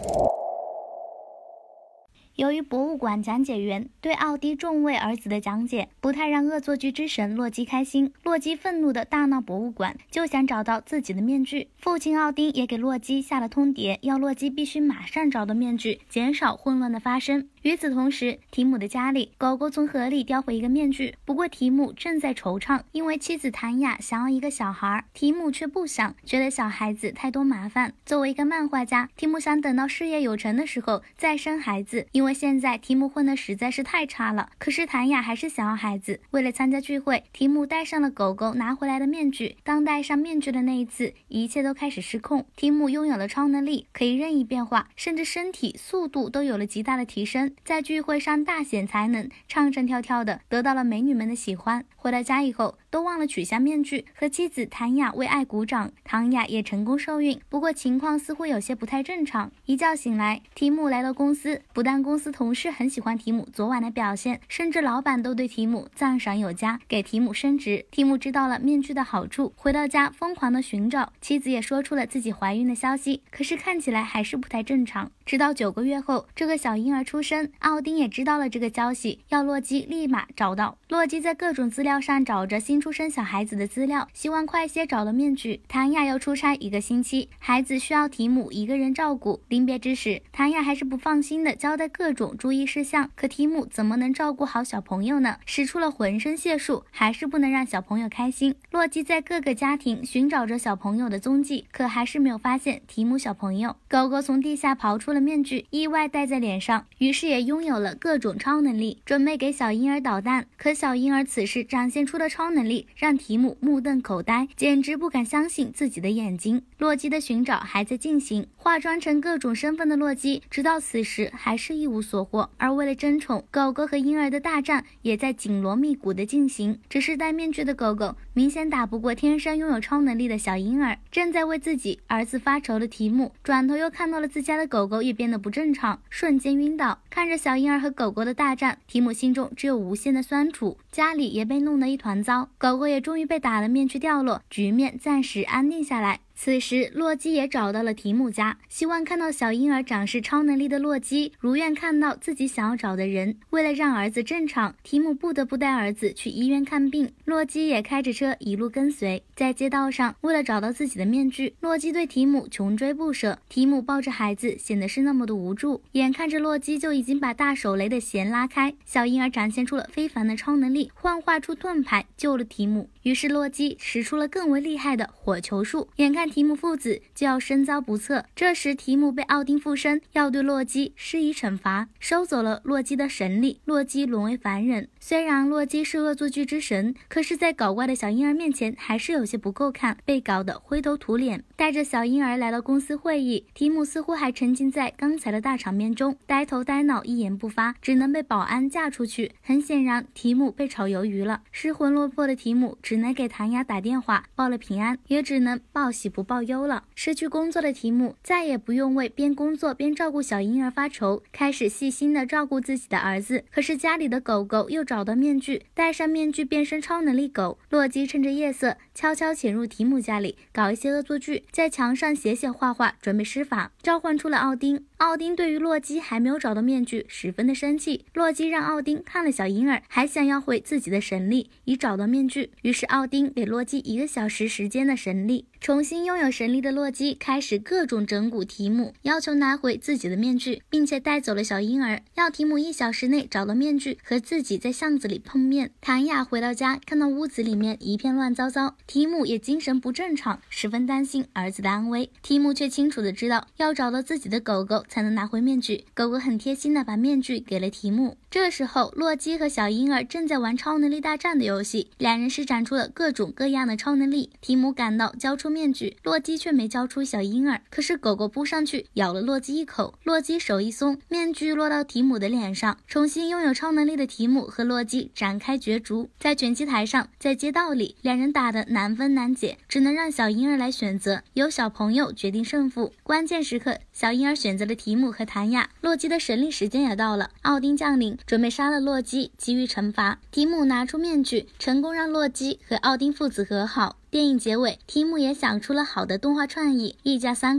由于博物馆讲解员对奥丁众位儿子的讲解不太让恶作剧之神洛基开心，洛基愤怒的大闹博物馆，就想找到自己的面具。父亲奥丁也给洛基下了通牒，要洛基必须马上找到面具，减少混乱的发生。与此同时，提姆的家里，狗狗从河里叼回一个面具，不过提姆正在惆怅，因为妻子谭雅想要一个小孩，提姆却不想，觉得小孩子太多麻烦。作为一个漫画家，提姆想等到事业有成的时候再生孩子，因为现在提姆混得实在是太差了。可是谭雅还是想要孩子，为了参加聚会，提姆戴上了狗狗拿回来的面具。当戴上面具的那一次，一切都开始失控。提姆拥有了超能力，可以任意变化，甚至身体速度都有了极大的提升。在聚会上大显才能，唱唱跳跳的，得到了美女们的喜欢。回到家以后，都忘了取下面具，和妻子谭雅为爱鼓掌。唐雅也成功受孕，不过情况似乎有些不太正常。一觉醒来，提姆来到公司，不但公司同事很喜欢提姆昨晚的表现，甚至老板都对提姆赞赏有加，给提姆升职。提姆知道了面具的好处，回到家疯狂的寻找，妻子也说出了自己怀孕的消息，可是看起来还是不太正常。直到9个月后，这个小婴儿出生，奥丁也知道了这个消息，要洛基立马找到。洛基在各种资料上找着新出生小孩子的资料，希望快些找到面具。谭雅要出差1个星期，孩子需要提姆一个人照顾。临别之时，谭雅还是不放心的交代各种注意事项，可提姆怎么能照顾好小朋友呢？使出了浑身解数，还是不能让小朋友开心。洛基在各个家庭寻找着小朋友的踪迹，可还是没有发现提姆小朋友。狗狗从地下刨出了面具，意外戴在脸上，于是也拥有了各种超能力，准备给小婴儿捣蛋。可小婴儿此时展现出的超能力让提姆目瞪口呆，简直不敢相信自己的眼睛。洛基的寻找还在进行，化妆成各种身份的洛基直到此时还是一无所获。而为了争宠，狗狗和婴儿的大战也在紧锣密鼓的进行，只是戴面具的狗狗明显打不过天生拥有超能力的小婴儿。正在为自己儿子发愁的提姆转头又看到了自家的狗狗也变得不正常，瞬间晕倒。看着小婴儿和狗狗的大战，提姆心中只有无限的酸楚，家里也被弄得一团糟，狗狗也终于被打了面具掉落，局面暂时安定下来。此时洛基也找到了提姆家，希望看到小婴儿长势超能力的洛基如愿看到自己想要找的人。为了让儿子正常，提姆不得不带儿子去医院看病，洛基也开着车一路跟随。在街道上，为了找到自己的面具，洛基对提姆穷追不舍。提姆抱着孩子显得是那么的无助，眼看着洛基就已经把大手雷的弦拉开，小婴儿展现出了非凡的超能力，幻化出盾牌救了提姆。于是洛基使出了更为厉害的火球术，眼看提姆父子就要身遭不测。这时提姆被奥丁附身，要对洛基施以惩罚，收走了洛基的神力，洛基沦为凡人。虽然洛基是恶作剧之神，可是在搞怪的小婴儿面前还是有些不够看，被搞得灰头土脸。带着小婴儿来到公司会议，提姆似乎还沉浸在刚才的大场面中，呆头呆脑一言不发，只能被保安架出去。很显然提姆被炒鱿鱼了，失魂落魄的提姆只能给谭雅打电话报了平安，也只能报喜不报忧了。失去工作的提姆再也不用为边工作边照顾小婴儿发愁，开始细心的照顾自己的儿子。可是家里的狗狗又找到面具，戴上面具变身超能力狗。洛基趁着夜色悄悄潜入提姆家里，搞一些恶作剧，在墙上写写画画，准备施法，召唤出了奥丁。奥丁对于洛基还没有找到面具十分的生气，洛基让奥丁看了小婴儿，还想要回自己的神力以找到面具，于是奥丁给洛基1个小时时间的神力。重新拥有神力的洛基开始各种整蛊提姆，要求拿回自己的面具，并且带走了小婴儿，要提姆1小时内找到面具和自己在巷子里碰面。谭雅回到家，看到屋子里面一片乱糟糟，提姆也精神不正常，十分担心儿子的安危。提姆却清楚的知道要找到自己的狗狗才能拿回面具，狗狗很贴心的把面具给了提姆。这时候洛基和小婴儿正在玩超能力大战的游戏，两人施展出了各种各样的超能力。提姆赶到交出面具，洛基却没交出小婴儿，可是狗狗扑上去咬了洛基一口，洛基手一松，面具落到提姆的脸上。重新拥有超能力的提姆和洛基展开角逐，在拳击台上，在街道里，两人打得难分难解，只能让小婴儿来选择，由小朋友决定胜负。关键时刻，小婴儿选择了提姆和谭雅。洛基的神力时间也到了，奥丁降临，准备杀了洛基，给予惩罚。提姆拿出面具，成功让洛基和奥丁父子和好。电影结尾，提姆也想出了好的动画创意，一家3口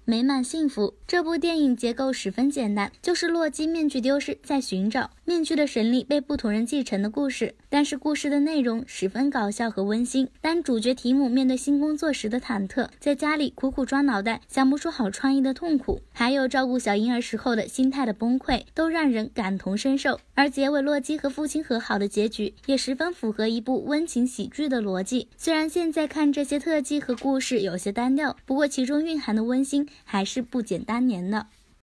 美满幸福。这部电影结构十分简单，就是洛基面具丢失，在寻找面具的神力被不同人继承的故事。但是故事的内容十分搞笑和温馨，当主角提姆面对新工作时的忐忑，在家里苦苦抓脑袋想不出好创意的痛苦，还有照顾小婴儿时候的心态的崩溃，都让人感同身受。而结尾洛基和父亲和好的结局也十分符合一部温情喜剧的逻辑。虽然现在看这些特技和故事有些单调，不过其中蕴含的温馨还是不减当年的。